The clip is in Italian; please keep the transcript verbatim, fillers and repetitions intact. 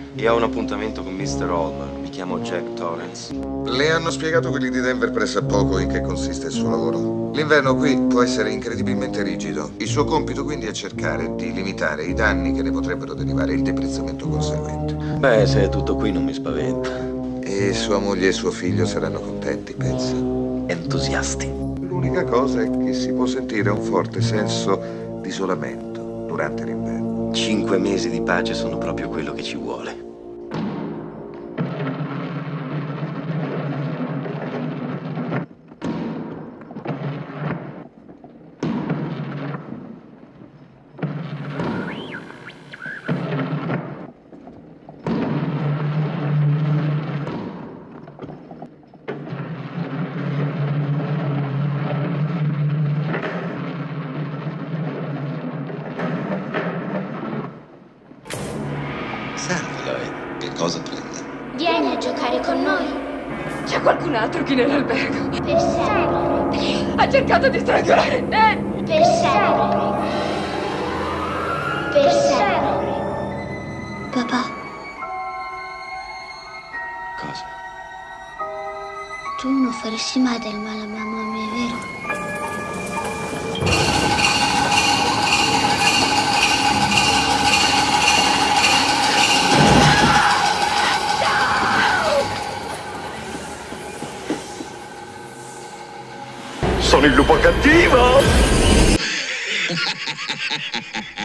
Io ho un appuntamento con mister Hallmer. Mi chiamo Jack Torrance. Le hanno spiegato quelli di Denver pressappoco in che consiste il suo lavoro. L'inverno qui può essere incredibilmente rigido. Il suo compito quindi è cercare di limitare i danni che ne potrebbero derivare e il deprezzamento conseguente. Beh, se è tutto qui non mi spaventa. E sua moglie e suo figlio saranno contenti, pensa. Entusiasti. L'unica cosa è che si può sentire un forte senso di isolamento durante l'inverno. Cinque mesi di pace sono proprio quello che ci vuole. Salve, Lloyd. Che cosa prende? Vieni a giocare con noi. C'è qualcun altro qui nell'albergo. Per sempre. Ha cercato di strangolare Danny. Per sempre. Per sempre. Papà, Cosa? tu non faresti mai del male a mia mamma, è vero? Sono il lupo cattivo!